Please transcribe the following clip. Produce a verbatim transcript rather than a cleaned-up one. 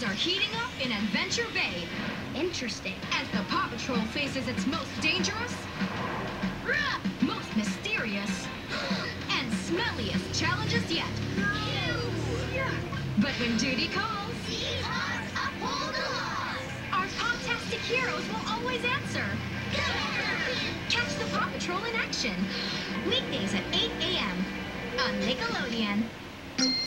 are heating up in Adventure Bay. Interesting. As the Paw Patrol faces its most dangerous, most mysterious, and smelliest challenges yet. But when duty calls, These hearts uphold the laws. our fantastic heroes will always answer. Catch the Paw Patrol in action. Weekdays at eight A M on Nickelodeon.